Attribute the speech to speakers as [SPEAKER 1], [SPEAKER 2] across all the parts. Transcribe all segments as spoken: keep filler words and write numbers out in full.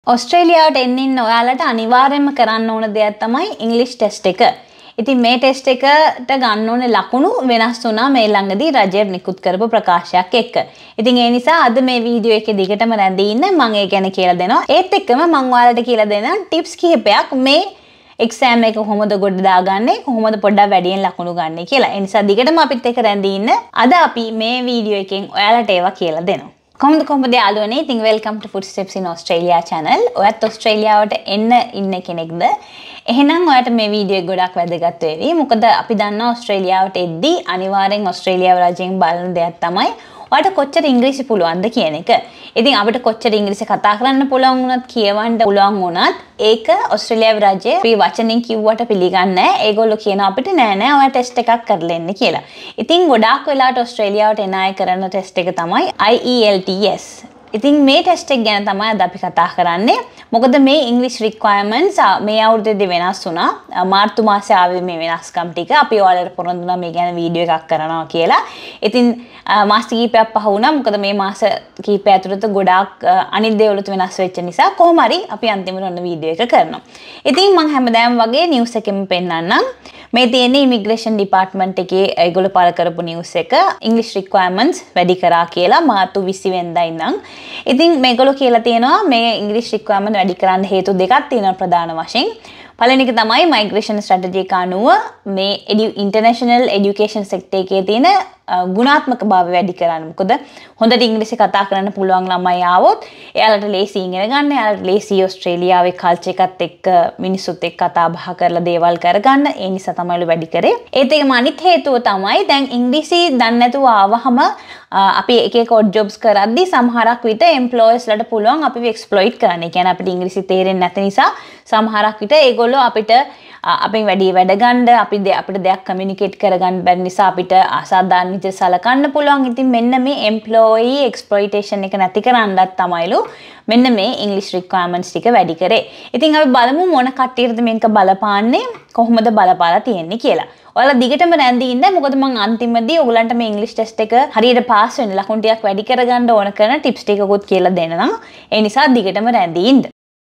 [SPEAKER 1] ඔස්ට්‍රේලියාවට එන්න ඉන්න ඔයාලට අනිවාර්යයෙන්ම කරන්න ඕන දෙයක් තමයි ඉංග්‍රීසි ටෙස්ට් එක. ඉතින් මේ ටෙස්ට් එකට ගන්න ඕනේ ලකුණු වෙනස් වුණා මේ ළඟදී රජය නිකුත් කරපු ප්‍රකාශයක් එක්ක. ඉතින් ඒ නිසා අද මේ වීඩියෝ එකේ දිගටම රැඳී ඉන්න මම ඒ ගැන කියලා දෙනවා. ඒත් එක්කම මම ඔයාලට කියලා දෙනවා ටිප්ස් කිහිපයක් මේ එක්සෑම් එක කොහොමද ගොඩ දාගන්නේ කොහොමද පොඩ්ඩක් වැඩියෙන් ලකුණු ගන්න කියලා. ඒ නිසා දිගටම අපිත් එක්ක රැඳී ඉන්න. අද අපි මේ වීඩියෝ එකෙන් ඔයාලට ඒවා කියලා දෙනවා. කොහොමද කොහොමද යාළුවනේ ඉතින් welcome to Footsteps in Australia channel. ඔයත් ඔස්ට්‍රේලියාවට එන්න ඉන්න කෙනෙක්ද? එහෙනම් ඔයාලට මේ වීඩියෝ එක ගොඩක් වැදගත් වෙවි. මොකද අපි දන්නවා ඔස්ට්‍රේලියාවට එද්දී අනිවාර්යෙන් ඔස්ට්‍රේලියාව රජයෙන් බලන දෙයක් තමයි ඔයාලට කොච්චර ඉංග්‍රීසි පුළුවන්ද කියන එක. ඉතින් අපිට කොච්චර ඉංග්‍රීසි කතා කරන්න පුළුවන් වුණත් කියවන්න පුළුවන් වුණත් ඒක ඔස්ට්‍රේලියාවේ රජය අපි වචනෙන් කිව්වට පිළිගන්නේ නැහැ. ඒගොල්ලෝ කියනවා අපිට නෑ නෑ ඔයා ටෙස්ට් එකක් කරලා එන්න කියලා. ඉතින් ගොඩාක් වෙලාවට ඔස්ට්‍රේලියාවට එන අය කරන ටෙස්ට් එක තමයි I E L T S. ඉතින් මේ ටෙස්ට් එක ගැන තමයි අද අපි කතා කරන්නේ. මොකද මේ English requirements මේ අවුරුද්දේදී වෙනස් වුණා. මාර්තු මාසේ ආවේ මේ වෙනස්කම් ටික. අපි ඔයාලට පොරොන්දුනා මේ ගැන වීඩියෝ එකක් කරනවා කියලා. ඉතින් මාස කිහිපයක් පහ වුණා. මොකද මේ මාස කිහිපය ඇතුළත ගොඩාක් අනිත් දේවලුත් වෙනස් වෙච්ච නිසා කොහොම හරි අපි අන්තිමට ඔන්න වීඩියෝ එක කරනවා. ඉතින් මම හැමදාම වගේ නිවුස් එකෙම පෙන්නන්නම්. මේ තියෙන ඉමිග්‍රේෂන් ඩිපාර්ට්මන්ට් එකේ ඒගොල්ලෝ පළ කරපු නිවුස් එක English requirements වැඩි කරා කියලා මාර්තු විසි වෙනිදා ඉඳන්. ඉතින් මේගොල්ලෝ කියලා තියෙනවා මේ English requirement වැඩි කරන්න හේතු දෙකක් තියෙනවා ප්‍රධාන වශයෙන්. පළවෙනි එක තමයි migration strategy එක අනුව මේ international education sector එකේ තියෙන ගුණාත්මක භාවය වැඩි කරන්න. මොකද හොඳට ඉංග්‍රීසි කතා කරන්න පුළුවන් ළමයි ආවොත් එයාලට ලේසි ඉගෙන ගන්න, එයාලට ලේසි ඔස්ට්‍රේලියාවේ කල්චර් එකත් එක්ක මිනිස්සුත් එක්ක කතා බහ කරලා දේවල් කරගන්න. ඒ නිසා තමයි වැඩි කරේ. ඒත් ඒකම අනිත් හේතුව තමයි දැන් ඉංග්‍රීසි දන්නේ නැතුව ආවහම අපි එක එක ඔඩ් ජොබ්ස් කරද්දී සමහරක් විට එම්ප්ලොයර්ස් ලට පුළුවන් අපිව එක්ස්ප්ලොයිට් කරන්න. ඒ කියන්නේ අපිට ඉංග්‍රීසි තේරෙන්නේ නැති නිසා සමහරක් විට ඒගොල්ලෝ අපිට අපෙන් වැඩි වැඩ ගන්න අපි අපිට දෙයක් කමියුනිකේට් කරගන්න බැරි නිසා අපිට අසාධාරණ විදිහට සලකන්න පුළුවන්. ඉතින් මෙන්න මේ එම්ප්ලොයී එක්ස්ප්ලොයිටේෂන් එක නැති කරන්නත් තමයිලු මෙන්න මේ ඉංග්‍රීසි රික්වයර්මන්ට්ස් ටික වැඩි කරේ. ඉතින් අපි බලමු මොන කට්ටියටද මේක බලපාන්නේ කොහොමද බලපාලා තියෙන්නේ කියලා. ඔයාලා දිගටම රැඳී ඉන්න. මොකද මම අන්තිමදී ඔයගලන්ට මේ ඉංග්‍රීසි ටෙස්ට් එක හරියට පාස් වෙන්න ලකුණු ටිකක් වැඩි කරගන්න ඕන කරන ටිප්ස් ටිකකුත් කියලා දෙනවා. ඒ නිසා දිගටම රැඳී ඉන්න.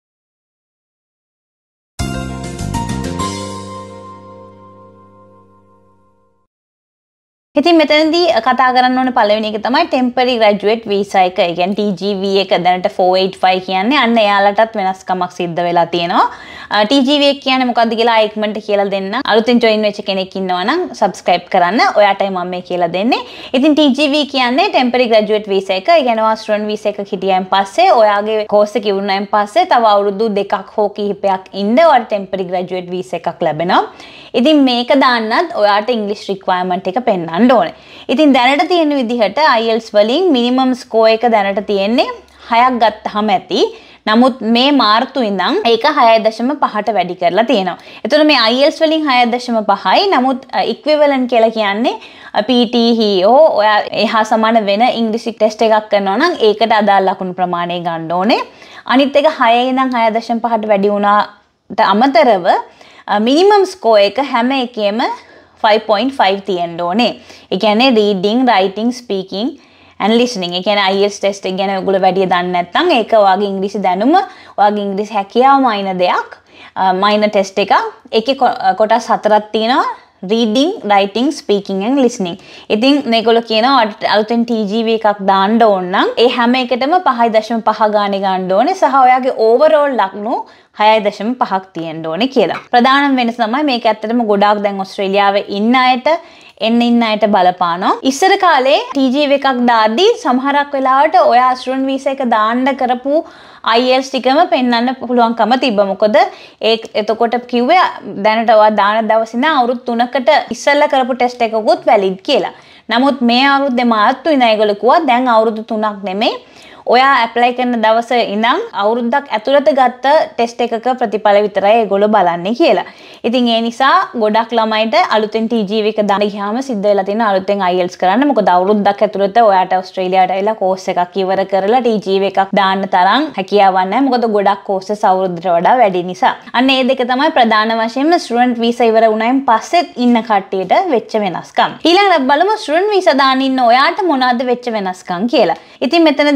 [SPEAKER 1] ඉතින් මෙතනදී කතා කරන්න ඕන පළවෙනි එක තමයි temporary graduate visa එක. ඒ කියන්නේ T G V එක දැනට four eighty-five කියන්නේ අන්න එයාලටත් වෙනස්කමක් සිද්ධ වෙලා තියෙනවා. T G V එක කියන්නේ මොකක්ද කියලා ඉක්මනට කියලා දෙන්න. අලුතෙන් join වෙච්ච කෙනෙක් ඉන්නවා නම් subscribe කරන්න. ඔයාටයි මම මේ කියලා දෙන්නේ. ඉතින් T G V කියන්නේ temporary graduate visa එක. ඒ කියන්නේ ඔයා student visa එක හිටියන් පස්සේ ඔයාගේ course එක ඉවරනයින් පස්සේ තව අවුරුදු දෙකක් හෝ කිහිපයක් ඉන්න ඔයාට temporary graduate visa එකක් ලැබෙනවා. ඉතින් මේක දාන්නත් ඔයාට English requirement එක පෙන්වන්න ඕනේ. ඉතින් දැනට තියෙන විදිහට I E L T S වලින් minimum score එක දැනට තියෙන්නේ හයක් ගත්තාම ඇති. නමුත් මේ මාර්තු ඉඳන් ඒක හය දශම පහට වැඩි කරලා තියෙනවා. එතකොට මේ I E L T S වලින් හය දශම පහයි. නමුත් equivalent කියලා කියන්නේ P T E හෝ ඔයා එහා සමාන වෙන ඉංග්‍රීසි ටෙස්ට් එකක් කරනවා නම් ඒකට අදාළ ලකුණු ප්‍රමාණය ගන්න ඕනේ. අනිත් එක හය ඉඳන් හය දශම පහට වැඩි වුණාට අමතරව minimum score එක හැම එකේම five point five තියෙන්න ඕනේ. ඒ කියන්නේ reading, writing, speaking and listening. ඒ කියන්නේ I E L T S test එක ගැන ඔයගොල්ලෝ වැඩි දන්නේ නැත්නම් ඒක ඔයාගේ ඉංග්‍රීසි දැනුම, ඔයාගේ ඉංග්‍රීසි හැකියාව මයින දෙයක්, මයින ටෙස්ට් එකක්. ඒකේ කොටස් හතරක් තියෙනවා. reading, writing, speaking and listening. ඉතින් මේගොල්ලෝ කියනවා අලුතෙන් T G V එකක් දාන්න ඕන නම් ඒ හැම එකටම five දශම five ගානේ ගන්න ඕනේ සහ ඔයාගේ overall ලකුණු හය දශම five ක් තියෙන්න ඕනේ කියලා. ප්‍රධානම වෙනස තමයි මේක ඇත්තටම ගොඩාක් දැන් ඔස්ට්‍රේලියාවේ ඉන්න අයට එන්න ඉන්න අයට බලපානවා. ඉස්සර කාලේ T G V එකක් දාද්දී සමහරක් වෙලාවට ඔයා ස්ටුඩන්ට් වීසා එක දාන්න කරපු I E L T S ටිකම පෙන්වන්න පුළුවන්කම තිබ්බා. මොකද ඒ එතකොට කිව්වේ දැනට ඔයා දාන දවසේ ඉඳන් අවුරුදු තුනකට ඉස්සෙල්ලා කරපු ටෙස්ට් එකකුත් වැලිඩ් කියලා. නමුත් මේ අවුරුද්දේ මාර්තු ඉඳන් ඒගොල්ලෝ කිව්වා දැන් අවුරුදු තුනක් නෙමෙයි ඔයා ඇප්ලයි කරන දවසේ ඉඳන් අවුරුද්දක් ඇතුළත ගත්ත ටෙස්ට් එකක ප්‍රතිඵල විතරයි ඒගොල්ලෝ බලන්නේ කියලා. ඉතින් ඒ නිසා ගොඩක් ළමයිට අලුතෙන් T G V එක දාන්න ගියාම සිද්ධ වෙලා තියෙන අලුතෙන් I E L T S කරන්න. මොකද අවුරුද්දක් ඇතුළත ඔයාට ඕස්ට්‍රේලියාවට ඇවිල්ලා කෝස් එකක් ඉවර කරලා T G V එකක් දාන්න තරම් හැකියාවක් නැහැ. මොකද ගොඩක් කෝසස් අවුරුද්දට වඩා වැඩි නිසා. අන්න ඒ දෙක තමයි ප්‍රධාන වශයෙන්ම ස්ටුඩන්ට් වීසා ඉවර වුණායින් පස්සෙත් ඉන්න කට්ටියට වෙච්ච වෙනස්කම්. ඊළඟට බලමු ස්ටුඩන්ට් වීසා දාන්න ඉන්න ඔයාට මොනවද වෙච්ච වෙනස්කම් කියලා. ඉතින් මෙතනදී කියලා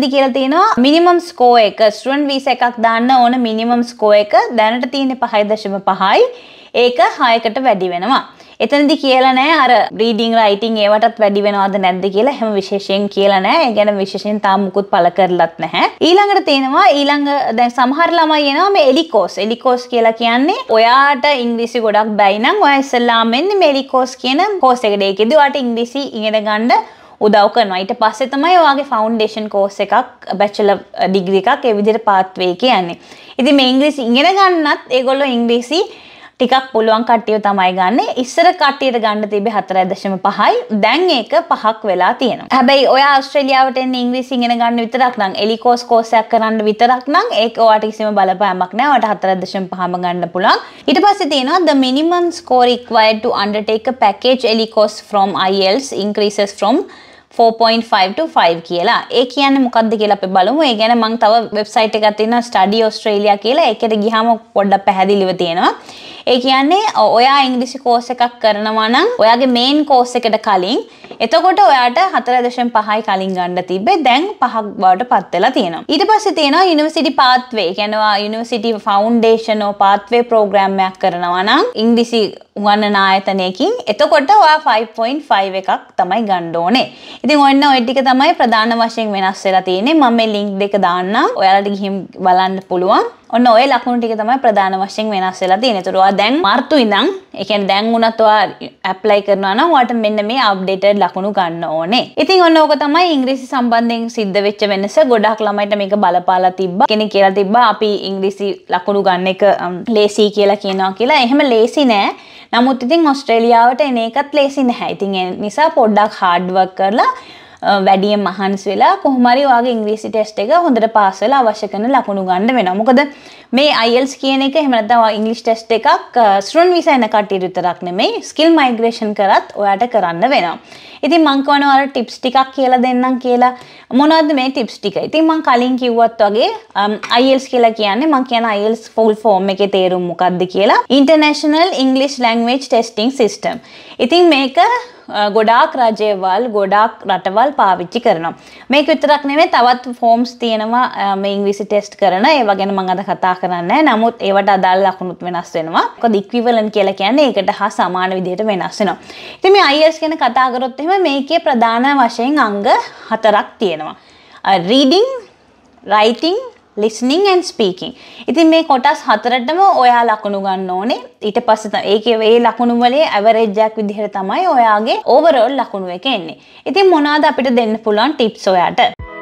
[SPEAKER 1] තියෙනවා මිනිමම් ස්කෝර් එක. ස්ටුඩන්ට් වීසා එකක් දාන්න ඕන මිනිමම් ස්කෝර් එක දැනට තියෙන්නේ පහයි දශම පහයි. ඒක හයකට වැඩි වෙනවා. එතනදි කියලා නෑ අර රීඩින් රයිටින් ඒවටත් වැඩි වෙනවද නැද්ද කියලා හැම විශේෂයෙන් කියලා නෑ. ඒ ගැන විශේෂයෙන් තාම මුකුත් පළ කරලත් නැහැ. ඊළඟට තියෙනවා ඊළඟ දැන් සමහර ළමයි එනවා මේ එලිකෝස්. එලිකෝස් කියලා කියන්නේ ඔයාට ඉංග්‍රීසි ගොඩක් බැයි නම් ඔයා ඉස්සෙල්ලාම එන්නේ මේ එලිකෝස් කියන කෝස් එකට. ඒකෙදි ඔයාට ඉංග්‍රීසි ඉගෙන ගන්න උදව් කරනවා. ඊට පස්සේ තමයි ඔයාගේ ෆවුන්ඩේෂන් කෝස් එකක් බැචලර් ඩිග්‍රී එකක් ඒ විදිහට පාත්වේ කියන්නේ. ඉතින් මේ ඉංග්‍රීසි ඉගෙන ගන්නත් ඒගොල්ලෝ ඉංග්‍රීසි ටිකක් පුළුවන් කට්ටිය තමයි ගන්න. ඉස්සර කට්ටියට ගන්න තිබ්බේ හතරයි දශම පහයි. දැන් ඒක පහක් වෙලා තියෙනවා. හැබැයි ඔයා ඕස්ට්‍රේලියාවට එන්නේ ඉංග්‍රීසි ඉගෙන ගන්න විතරක් නම් එලිකෝස් කෝස් එකක් කරන්න විතරක් නම් ඒක ඔයාට කිසිම බලපෑමක් නැහැ. ඔයාට හතරයි දශම පහම ගන්න පුළුවන්. ඊට පස්සේ තියෙනවා the minimum score required to undertake a package elicos from I E L T S increases from four point five to five කියලා. ඒ කියන්නේ මොකක්ද කියලා අපි බලමු. ඒ ගැන මම තව වෙබ්සයිට් එකක් තියෙනවා Study Australia කියලා. ඒකට ගියාම පොඩ්ඩක් පැහැදිලිව තියෙනවා. ඒ කියන්නේ ඔයා ඉංග්‍රීසි කෝස් එකක් කරනවා නම් ඔයාගේ මේන් කෝස් එකට කලින් එතකොට ඔයාට හතරයි දශම පහයි කලින් ගන්න තිබ්බේ දැන් පහක් බවට පත් වෙලා තියෙනවා. ඊට පස්සේ තියෙනවා යුනිවර්සිටි පාත්වේ. ඒ කියන්නේ ඔයා university foundation or pathway programme එකක් කරනවා නම් ඉංග්‍රීසි උගන්වන ආයතනයකින් එතකොට ඔයා five point five එකක් තමයි ගන්න ඕනේ. ඉතින් ඔන්න ඔය ටික තමයි ප්‍රධාන වශයෙන් වෙනස් වෙලා තියෙන්නේ. මම මේ ලින්ක් දෙක දාන්නම්. ඔයාලට ගිහින් බලන්න පුළුවන්. ඔන්න ඔය ලකුණු ටික තමයි ප්‍රධාන වශයෙන් වෙනස් වෙලා තියෙන්නේ. ඒතර ඔයා දැන් මාර්තු ඉඳන් ඒ කියන්නේ දැන් උනත් ඔයා ඇප්ලයි කරනවා නම් ඔයාට මෙන්න මේ අප්ඩේටඩ් ලකුණු ගන්න ඕනේ. ඉතින් ඔන්න ඕක තමයි ඉංග්‍රීසි සම්බන්ධයෙන් සිද්ධ වෙච්ච වෙනස. ගොඩක් ළමයිට මේක බලපාලා තිබ්බා. කෙනෙක් කියලා තිබ්බා අපි ඉංග්‍රීසි ලකුණු ගන්න එක ලේසි කියලා කියනවා කියලා. එහෙම ලේසි නෑ. නමුත් ඉතින් ඕස්ට්‍රේලියාවට එන එකත් ලේසි නැහැ. ඉතින් ඒ නිසා පොඩ්ඩක් හાર્ඩ් වර්ක් කරලා වැඩියෙන් මහන්සි වෙලා කොහොම හරි ඔයාගේ ඉංග්‍රීසි ටෙස්ට් එක හොඳට පාස් වෙලා අවශ්‍ය කරන ලකුණු ගන්න වෙනවා. මොකද මේ I E L T S කියන එක එහෙම නැත්නම් ඉංග්‍රීසි ටෙස්ට් එකක් ස්ටුඩන්ට් වීසා එන කට්ටියට විතරක් නෙමෙයි ස්කිල් මයිග්‍රේෂන් කරත් ඔයාට කරන්න වෙනවා. ඉතින් මම කියනවා ඔයාලට ටිප්ස් ටිකක් කියලා දෙන්නම් කියලා. මොනවද මේ ටිප්ස් ටික? ඉතින් මම කලින් කිව්වත් වගේ I E L T S කියලා කියන්නේ මම කියන I E L T S full form එකේ තේරුම මොකක්ද කියලා. International English Language Testing System. ඉතින් මේක ගොඩාක් රජයවල් ගොඩාක් රටවල් පාවිච්චි කරනවා. මේක විතරක් නෙමෙයි තවත් ෆෝම්ස් තියෙනවා මේ ඉංග්‍රීසි ටෙස්ට් කරන. ඒවා ගැන මම අද කතා කරන්නේ නැහැ. නමුත් ඒවට අදාළ ලකුණුත් වෙනස් වෙනවා. මොකද ඉක්විවලන්ට් කියලා කියන්නේ ඒකට හා සමාන විදිහට වෙනස් වෙනවා. ඉතින් මේ I E L T S ගැන කතා කරොත් එහෙම මේකේ ප්‍රධාන වශයෙන් අංග හතරක් තියෙනවා. reading, writing, listening and speaking. ඉතින් මේ කොටස් හතරටම ඔයා ලකුණු ගන්න ඕනේ. ඊට පස්සේ ඒකේ ඒ ලකුණු වලේ ඇවරේජ් එකක් විදිහට තමයි ඔයාගේ ඕවරෝල් ලකුණු එක එන්නේ. ඉතින් මොනවාද අපිට දෙන්න පුළුවන් ටිප්ස් ඔයාට?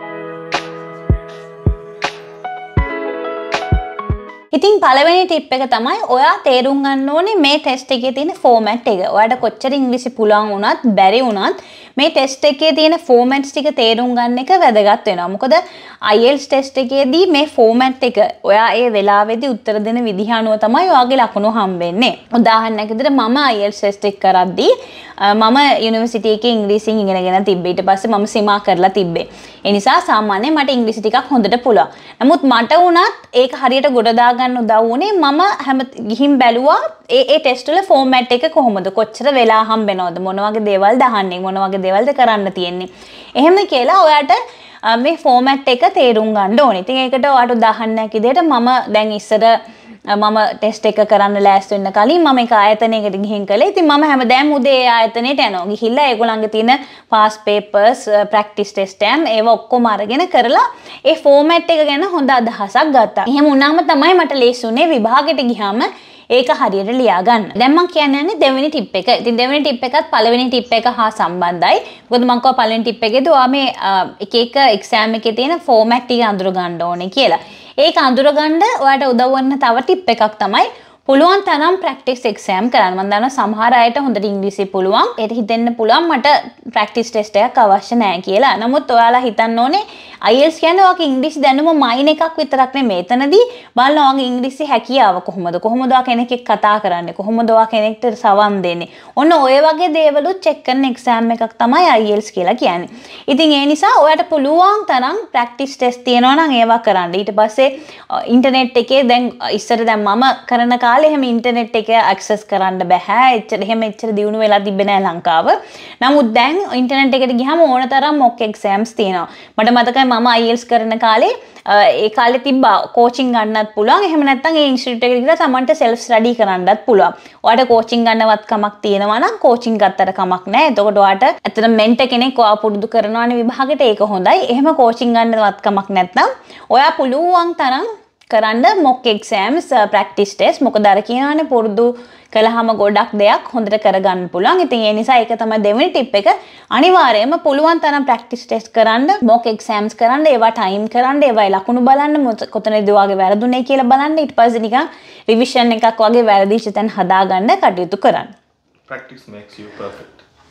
[SPEAKER 1] ඉතින් පළවෙනි ටිප් එක තමයි ඔයා තේරුම් ගන්න ඕනේ මේ ටෙස්ට් එකේ තියෙන ෆෝමැට් එක. ඔයාට කොච්චර ඉංග්‍රීසි පුළුවන් වුණත් බැරි වුණත් මේ ටෙස්ට් එකේ තියෙන ෆෝමැට්ස් ටික තේරුම් ගන්න එක වැදගත් වෙනවා. මොකද I E L T S test එකේදී මේ ෆෝමැට් එක ඔයා ඒ වෙලාවේදී උත්තර දෙන විදිහ අනුව තමයි ඔයාගේ ලකුණු හම්බෙන්නේ. උදාහරණයක් විදිහට මම I E L T S test එක කරද්දී මම යුනිවර්සිටි එකේ ඉංග්‍රීසියෙන් ඉගෙනගෙන තිබ්බේ. ඊට පස්සේ මම සීමා කරලා තිබ්බේ. ඒ නිසා සාමාන්‍යයෙන් මට ඉංග්‍රීසි ටිකක් හොඳට පුළුවන්. නමුත් මට වුණත් ඒක හරියට ගොඩ දා ගන්න උදව් වුණේ මම හැම ගිහින් බැලුවා ඒ ඒ ටෙස්ට් වල ෆෝමැට් එක කොහොමද? කොච්චර වෙලා හම්බෙනවද? මොන වගේ දේවල්ද අහන්නේ? මොන වගේ දේවල්ද කරන්න තියෙන්නේ? එහෙම කියලා ඔයාට මේ ෆෝමැට් එක තේරුම් ගන්න ඕනේ. ඉතින් ඒකට ඔයාට උදාහරණයක් විදිහට මම දැන් ඉස්සර මම ටෙස්ට් එක කරන්න ලෑස්ති වෙන්න කලින් මම එක ආයතනයකට ගිහින් කළේ. ඉතින් මම හැමදාම උදේ ඒ ආයතනයට යනවා. ගිහිල්ලා ඒගොල්ලන්ගේ තියෙන පාස් පේපර්ස්, ප්‍රැක්ටිස් ටෙස්ට් එකම් ඒවා ඔක්කොම අරගෙන කරලා ඒ ෆෝමැට් එක ගැන හොඳ අදහසක් ගත්තා. එහෙම වුණාම තමයි මට ලේසි වුණේ විභාගෙට ගියාම ඒක හරියට ලියා ගන්න. දැන් මම කියන්නේ දෙවෙනි ටිප් එක. ඉතින් දෙවෙනි ටිප් එකත් පළවෙනි ටිප් එක හා සම්බන්ධයි. මොකද මම කිව්වා පළවෙනි ටිප් එකේදී ඔයා මේ එක එක එක්සෑම් එකේ තියෙන ෆෝමැට් ටික අඳුර ගන්න ඕනේ කියලා. ඒක අඳුර ගන්න ඔයාට උදව් වෙන තව ටිප් එකක් තමයි පුළුවන් තරම් ප්‍රැක්ටිස් එක්සෑම් කරන්න. මම දන්නවා සමහර අයට හොඳට ඉංග්‍රීසි පුළුවන්. ඒකට හිතෙන්න පුළුවන් මට ප්‍රැක්ටිස් ටෙස්ට් එකක් අවශ්‍ය නැහැ කියලා. නමුත් ඔයාලා හිතන්න ඕනේ I E L T S කියන්නේ ඔයාගේ ඉංග්‍රීසි දැනුම මයින් එකක් විතරක් නෙමෙයි. එතනදී බලන්න ඔයාගේ ඉංග්‍රීසි හැකියාව කොහොමද? කොහොමද ඔයා කෙනෙක් එක්ක කතා කරන්නේ? කොහොමද ඔයා කෙනෙක්ට සවන් දෙන්නේ? ඔන්න ඔය වගේ දේවලුත් චෙක් කරන එක්සෑම් එකක් තමයි I E L T S කියලා කියන්නේ. ඉතින් ඒ නිසා ඔයාට පුළුවන් තරම් ප්‍රැක්ටිස් ටෙස්ට් තියෙනවා නම් ඒවා කරන්න. ඊට පස්සේ ඉන්ටර්නෙට් එකේ දැන් ඉස්සර දැන් මම කරන කාලේ කාලේ එහෙම ඉන්ටර්නෙට් එක ඇක්සස් කරන්න බෑ. එච්චර එහෙම එච්චර දියුණු වෙලා තිබ්බේ නෑ ලංකාව. නමුත් දැන් ඉන්ටර්නෙට් එකට ගියාම ඕන තරම් මොක් එක්සෑම්ස් තියෙනවා. මට මතකයි මම I E L T S කරන කාලේ ඒ කාලේ තිබ්බා කෝචින් ගන්නත් පුළුවන්. එහෙම නැත්නම් ඒ ඉන්ස්ටිටියුට් එකට ගිහලා තමන්ට self study කරන්නත් පුළුවන්. ඔයාලට කෝචින් ගන්නවත් කමක් තියෙනවා නම් කෝචින් ගත්තට කමක් නැහැ. එතකොට ඔයාලට ඇත්තට මෙන්ටර් කෙනෙක් ඔයාව පුරුදු කරනවානේ විභාගෙට ඒක හොඳයි. එහෙම කෝචින් ගන්නවත් කමක් නැත්නම් ඔයා පුළුවන් තරම් කරන්න මොක් එක්සෑම්ස් ප්‍රැක්ටිස් ටෙස්ට්. මොකද අර කියනවානේ පුරුදු කළාම ගොඩක් දෙයක් හොඳට කරගන්න පුළුවන්. ඉතින් ඒ නිසා ඒක තමයි දෙවෙනි ටිප් එක. අනිවාර්යයෙන්ම පුළුවන් තරම් ප්‍රැක්ටිස් ටෙස්ට් කරන්න, මොක් එක්සෑම්ස් කරන්න, ඒවා ටයිම් කරන්න, ඒවා ලකුණු බලන්න, කොතනද ඔයාගේ වැරදුනේ කියලා බලන්න. ඊට පස්සේ නිකන් රිවිෂන් එකක් වගේ වැරදිච්ච තැන් හදාගන්න කටයුතු කරන්න.
[SPEAKER 2] Practice makes you perfect.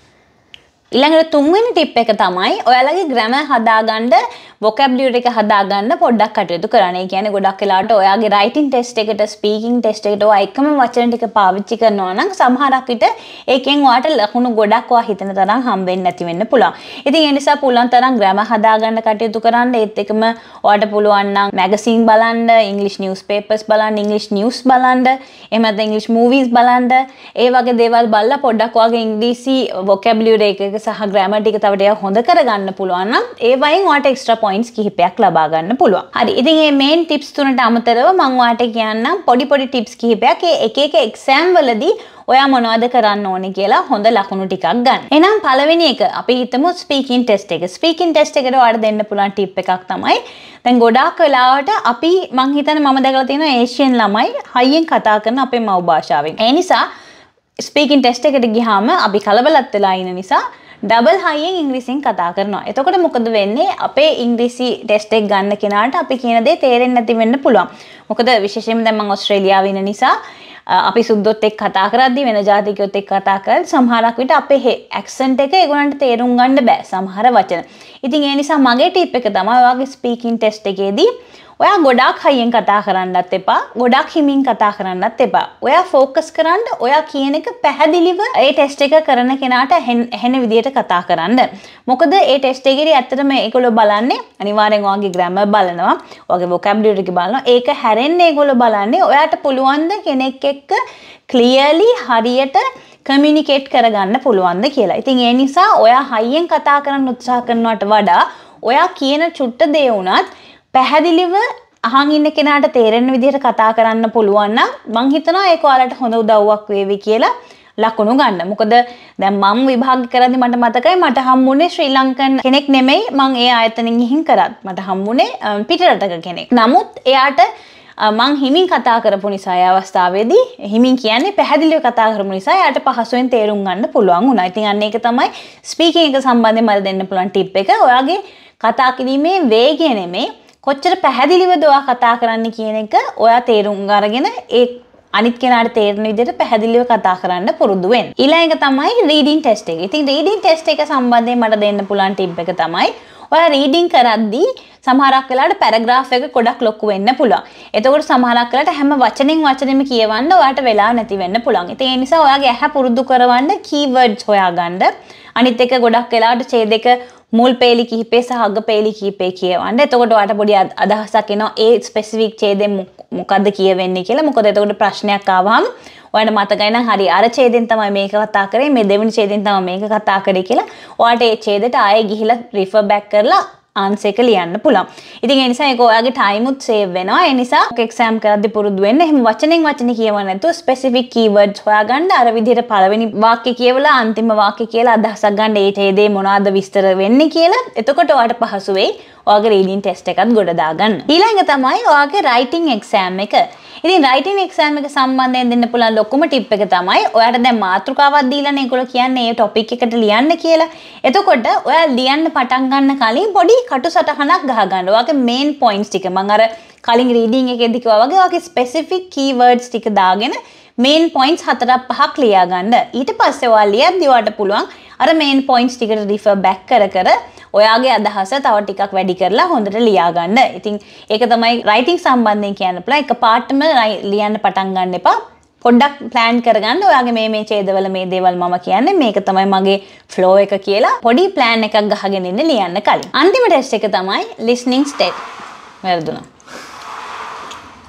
[SPEAKER 1] ඊළඟට තුන්වෙනි ටිප් එක තමයි ඔයාලගේ ග්‍රැමර් හදාගන්න, vocabulary එක හදාගන්න පොඩ්ඩක් කටයුතු කරන්න. ඒ කියන්නේ ගොඩක් වෙලාවට ඔයාගේ writing test එකට, speaking test එකට ඔයා එකම වචන ටික පාවිච්චි කරනවා නම් සමහරක් විට ඒකෙන් ඔයාට ලකුණු ගොඩක් ඔයා හිතන තරම් හම්බෙන්නේ නැති වෙන්න පුළුවන්. ඉතින් ඒ නිසා පුළුවන් තරම් ග්‍රැමර් හදාගන්න කටයුතු කරන්න. ඒත් එකම ඔයාට පුළුවන් නම් magazine බලන්න, English newspapers බලන්න, English news බලන්න, එහෙම නැත්නම් English movies බලන්න. ඒ වගේ දේවල් බලලා පොඩ්ඩක් ඔයාගේ ඉංග්‍රීසි vocabulary එක සහ ග්‍රැමර් ටික තව ටිකක් හොඳ කරගන්න පුළුවන් නම් ඒ වයින් ඔයාට එක්ස්ට්‍රා පොයින්ට්ස් කිහිපයක් ලබා ගන්න පුළුවන්. හරි. ඉතින් මේ මේන් ටිප්ස් තුනට අමතරව මම ඔයාට කියන්නම් පොඩි පොඩි ටිප්ස් කිහිපයක්. ඒ එක එක එක්සෑම් වලදී ඔයා මොනවද කරන්න ඕනේ කියලා හොඳ ලකුණු ටිකක් ගන්න. එහෙනම් පළවෙනි එක අපි හිතමු ස්පීකින් ටෙස්ට් එක. ස්පීකින් ටෙස්ට් එකට ඔයාලට දෙන්න පුළුවන් ටිප් එකක් තමයි දැන් ගොඩාක් වෙලාවට අපි මං හිතන්නේ මම දැකලා තියෙනවා ඒෂියන් ළමයි හයියෙන් කතා කරන අපේ මව් භාෂාවෙන්. ඒ නිසා ස්පීකින් ටෙස්ට් එකට ගියාම අපි කලබලත් වෙලා ඉන්න නිසා ඩබල් හයියෙන් ඉංග්‍රීසියෙන් කතා කරනවා. එතකොට මොකද වෙන්නේ? අපේ ඉංග්‍රීසි ටෙස්ට් එක ගන්න කෙනාට අපි කියන දේ තේරෙන්නේ නැති වෙන්න පුළුවන්. මොකද විශේෂයෙන්ම දැන් මම ඕස්ට්‍රේලියාවේ ඉන්න නිසා අපි සුද්දොත් එක්ක කතා කරද්දී වෙන ජාතිකයොත් එක්ක කතා කරද්දී සමහරක් විට අපේ ඇක්සන්ට් එක ඒගොල්ලන්ට තේරුම් ගන්න බෑ සමහර වචන. ඉතින් ඒ නිසා මගේ ටිප් එක තමයි ඔයාගේ ස්පීකින් ටෙස්ට් එකේදී ඔයා ගොඩාක් හයියෙන් කතා කරන්නත් එපා, ගොඩාක් හිමින් කතා කරන්නත් එපා. ඔයා ફોකස් කරන්න ඔයා කියන එක පැහැදිලිව ඒ ටෙස්ට් එක කරන කෙනාට ඇහෙන විදියට කතා කරන්න. මොකද ඒ ටෙස්ට් එකේදී ඇත්තටම ඒගොල්ලෝ බලන්නේ අනිවාර්යෙන් ඔයාගේ ග්‍රැමර් බලනවා, ඔයාගේ vocabulary එක බලනවා. ඒක හැරෙන්නේ ඒගොල්ලෝ බලන්නේ ඔයාට පුළුවන් ද කෙනෙක් එක්ක clearly හරියට කමියුනිකේට් කරගන්න පුළුවන්ද කියලා. ඉතින් ඒ නිසා ඔයා හයියෙන් කතා කරන්න උත්සාහ කරනවට වඩා ඔයා කියන චුට්ට දේ උනත් පැහැදිලිව අහන් ඉන්න කෙනාට තේරෙන විදිහට කතා කරන්න පුළුවන් නම් මං හිතනවා ඒක ඔයාලට හොඳ උදව්වක් වේවි කියලා ලකුණු ගන්න. මොකද දැන් මම විභාග කරද්දි මට මතකයි මට හම්බුනේ ශ්‍රී ලංකන් කෙනෙක් නෙමෙයි මං ඒ ආයතනෙන් ගිහින් කරත්. මට හම්බුනේ පිටරටක කෙනෙක්. නමුත් එයාට මං හිමින් කතා කරපු නිසා ඒ අවස්ථාවේදී හිමින් කියන්නේ පැහැදිලිව කතා කරපු නිසා එයාට පහසුවෙන් තේරුම් ගන්න පුළුවන් වුණා. ඉතින් අන්න ඒක තමයි ස්පීකින් එක සම්බන්ධයෙන් මම දෙන්න පුළුවන් ටිප් එක. ඔයාගේ කතා කිරීමේ වේගය නෙමෙයි කොච්චර පැහැදිලිවද ඔයා කතා කරන්න කියන එක ඔයා තේරුම් අරගෙන ඒ අනිත් කෙනාට තේරෙන විදිහට පැහැදිලිව කතා කරන්න පුරුදු වෙන්න. ඊළඟ එක තමයි රීඩින් ටෙස්ට් එක. ඉතින් රීඩින් ටෙස්ට් එක සම්බන්ධයෙන් මට දෙන්න පුළුවන් ටිප් එක තමයි ඔයා රීඩින් කරද්දී සමහරක් වෙලාවට පැරග්‍රාෆ් එක ගොඩක් ලොකු වෙන්න පුළුවන්. එතකොට සමහරක් වෙලාවට හැම වචනෙන් වචනෙම කියවන්න ඔයාට වෙලා නැති වෙන්න පුළුවන්. ඉතින් ඒ නිසා ඔයාගේ ඇහැ පුරුදු කරවන්න කීවර්ඩ්ස් හොයාගන්න. අනිත් එක ගොඩක් වෙලාවට ඡේද දෙක මුල් පේලි කිහිපේ සහ අග පේලි කිහිපේ කියවන්න. එතකොට ඔයාට පොඩි අදහසක් එනවා ඒ ස්පෙસિෆික් ඡේදෙන් මොකද්ද කියවෙන්නේ කියලා. මොකද එතකොට ප්‍රශ්නයක් ආවම ඔයාලට මතකයි නම් හරි අර ඡේදෙන් තමයි මේක කතා කරේ, මේ දෙවෙනි ඡේදෙන් තමයි මේක කතා කරේ කියලා ඔයාට ඒ ඡේදෙට ආයෙ ගිහිලා රිෆර් බෑක් කරලා ආන්සර් එක ලියන්න පුළුවන්. ඉතින් ඒ නිසා ඒක ඔයාගේ ටයිම් උත් සේව් වෙනවා. ඒ නිසා එක්සෑම් කරද්දී පුරුදු වෙන්න. එහෙම වචනෙන් වචනේ කියවන්න නැතුව ස්පෙસિෆික් කීවර්ඩ්ස් හොයාගන්න. අර විදිහට පළවෙනි වාක්‍ය කියවලා අන්තිම වාක්‍ය කියලා අදහසක් ගන්න. ඒ ඡේදේ මොනවද විස්තර වෙන්නේ කියලා. එතකොට ඔයාට පහසු වෙයි ඔයාගේ රීඩින් ටෙස්ට් එකත් ගොඩ දාගන්න. ඊළඟ තමයි ඔයාගේ රයිටින් එක්සෑම් එක. ඉතින් රයිටින් එක්සෑම් එක සම්බන්ධයෙන් දෙන්න පුළුවන් ලොකුම ටිප් එක තමයි ඔයාට දැන් මාතෘකාවක් දීලානේ ඒගොල්ලෝ කියන්නේ මේ ටොපික් එකට ලියන්න කියලා. එතකොට ඔයා ලියන්න පටන් ගන්න කලින් පොඩි කටුසටහනක් ගහ ගන්න. ඔයාගේ මේන් පොයින්ට්ස් ටික මම අර කලින් රීඩින් එකේදී කිව්වා වගේ ඔයාගේ ස්පෙસિෆික් කීවර්ඩ්ස් ටික දාගෙන මේන් පොයින්ට්ස් හතරක් පහක් ලියා ගන්න. ඊට පස්සේ ඔයා ලියද්දී ඔයාට පුළුවන් අර මේන් පොයින්ට්ස් ටිකට රිෆර් බෑක් කර කර ඔයාගේ අදහස තව ටිකක් වැඩි කරලා හොඳට ලියා ගන්න. ඉතින් ඒක තමයි රයිටින් සම්බන්ධයෙන් කියන්න පුළුවන්. එක පාටම ලියන්න පටන් ගන්න එපා. පොඩ්ඩක් ප්ලෑන් කරගන්න. ඔයාගේ මේ මේ ඡේදවල මේ දේවල් මම කියන්නේ මේක තමයි මගේ ෆ්ලෝ එක කියලා පොඩි ප්ලෑන් එකක් ගහගෙන ඉන්න ලියන්න කලින්. අන්තිම ටෙස්ට් එක තමයි listening state. වැරදුනා.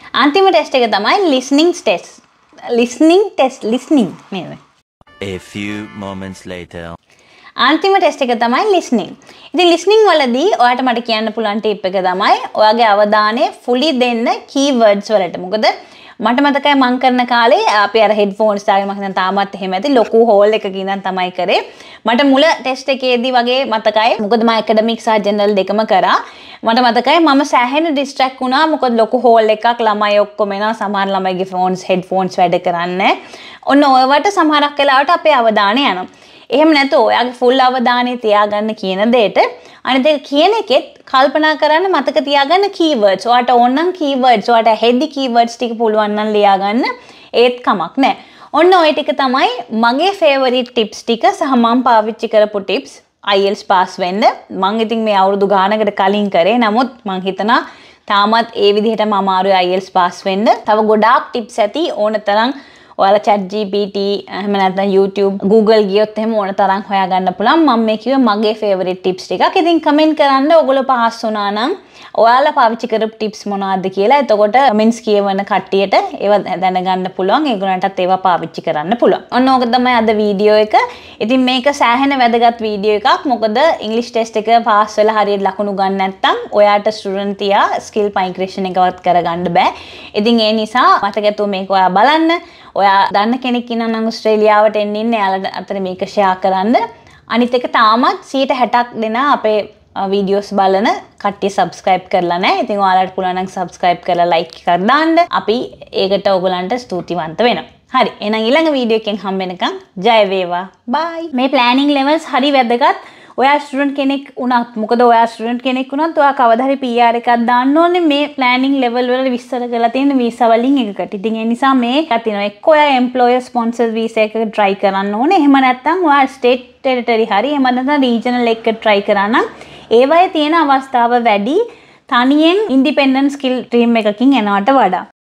[SPEAKER 1] අන්තිම ටෙස්ට් එක තමයි listening test. listening test listening නේද?
[SPEAKER 3] A few moments later.
[SPEAKER 1] අන්තිම ටෙස්ට් එක තමයි listening. ඉතින් listening වලදී ඔයාලට මට කියන්න පුළුවන් ටිප් එක තමයි ඔයාගේ අවධානය fully දෙන්න keywords වලට. මොකද මට මතකයි මං කරන කාලේ අපි අර headphones දාගෙන මම හිතන තාමත් එහෙම ඇති ලොකු hall එකක ඉඳන් තමයි කරේ. මට මුල ටෙස්ට් එකේදී වගේ මතකයි. මොකද මම academic සහ general දෙකම කරා. මට මතකයි මම සෑහෙන distract වුණා. මොකද ලොකු hall එකක් ළමයි ඔක්කොම එනවා. සමහර ළමයිගේ phones headphones වැඩ කරන්නේ. ඔන්න ඔයවට සමහරක් වෙලාවට අපේ අවධානය යනවා. එහෙම නැත්නම් ඔයාගේ full අවධානය තියාගන්න කියන දෙයට අනිත් එක කියන එකෙත් කල්පනා කරන්න මතක තියාගන්න keywords. ඔයාට ඕන නම් keywords, ඔයාට හෙදි keywords ටික පුළුවන් නම් ලියාගන්න ඒත් කමක් නැහැ. ඔන්න ඔය ටික තමයි මගේ favorite tips ටික සහ මම පාවිච්චි කරපු tips I E L T S pass වෙන්න. මම ඉතින් මේ අවුරුදු ගානකට කලින් කරේ. නමුත් මම හිතනවා තාමත් ඒ විදිහටම අමාරුයි I E L T S pass වෙන්න. තව ගොඩාක් tips ඇති ඕන තරම් ඔයාලා chat G P T එහෙම නැත්නම් YouTube Google ගියොත් එහෙම ඕන තරම් හොයාගන්න පුළුවන්. මම මේ කිව්වේ මගේ favorite tips ටිකක්. ඉතින් comment කරන්න ඔයගොල්ලෝ පාස් වුණා නම් ඔයාලා පාවිච්චි කරපු tips මොනවද කියලා. එතකොට comments කියවන කට්ටියට ඒව දැනගන්න පුළුවන්. ඒගොල්ලන්ටත් ඒවා පාවිච්චි කරන්න පුළුවන්. ඔන්න ඕක තමයි අද වීඩියෝ එක. ඉතින් මේක සෑහෙන වැදගත් වීඩියෝ එකක්. මොකද English test එක පාස් වෙලා හරියට ලකුණු ගන්න නැත්නම් ඔයාට student තියා skill migration එකවත් කරගන්න බෑ. ඉතින් ඒ නිසා මතකතු මේක ඔයා බලන්න. ඔයා දන්න කෙනෙක් ඉන්නවා නම් ඕස්ට්‍රේලියාවට එන්න ඉන්නේ. එයාලා අතර මේක share කරන්න. අනිත් එක තාමත් සීයට හැටක් දෙනා අපේ videos බලන කට්ටිය subscribe කරලා නැහැ. ඉතින් ඔයාලට පුළුවන් නම් subscribe කරලා like එකක් දාන්න. අපි ඒකට ඔයගලන්ට ස්තුතිවන්ත වෙනවා. හරි. එහෙනම් ඊළඟ වීඩියෝ එකෙන් හම්බ වෙනකම් ජය වේවා. bye. මේ planning levels හරි වැදගත්. ඔයා ස්ටුඩන්ට් කෙනෙක් වුණත් මොකද ඔයා ස්ටුඩන්ට් කෙනෙක් වුණත් ඔයා කවදා හරි P R එකක් දාන්න ඕනේ මේ planning level වල විස්තර කරලා තියෙන visa වලින් එකකට. ඉතින් ඒ නිසා මේ තියෙනවා එක්ක ඔයා employer sponsored visa එකක try කරන්න ඕනේ. එහෙම නැත්නම් ඔයා state territory හරි එහෙම නැත්නම් regional එකක try කරා නම් ඒවයේ තියෙන අවස්ථාව වැඩි තනියෙන් independent skill stream එකකින් යනවට වඩා.